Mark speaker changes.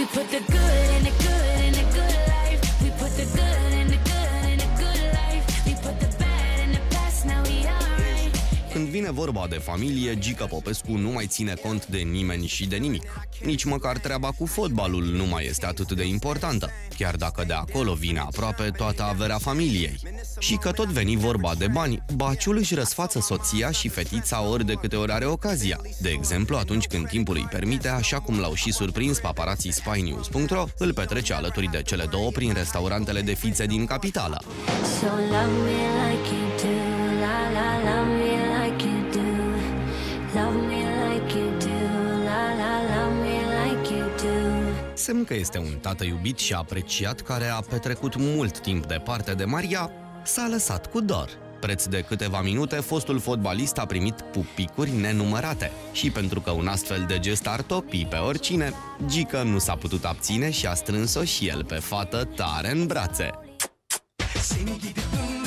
Speaker 1: We put the good in the good in the good life. We put the good in the good in the good life. We put the bad in the past, now we alright.
Speaker 2: Când vine vorba de familie, Gică Popescu nu mai ține cont de nimeni și de nimic. Nici măcar treaba cu fotbalul nu mai este atât de importantă, chiar dacă de acolo vine aproape toată averea familiei. Și că tot veni vorba de bani, Baciul își răsfață soția și fetița ori de câte ori are ocazia. De exemplu, atunci când timpul îi permite, așa cum l-au și surprins paparații SpyNews.ro, îl petrece alături de cele două prin restaurantele de fițe din capitală.
Speaker 1: So love me like you do, la la, love me like you do. Love me like you do, la la, love me like you do.
Speaker 2: Semn că este un tată iubit și apreciat care a petrecut mult timp departe de Maria, s-a lăsat cu dor. Preț de câteva minute, fostul fotbalist a primit pupicuri nenumărate. Și pentru că un astfel de gest ar topi pe oricine, Gică nu s-a putut abține și a strâns-o și el pe fată tare în brațe.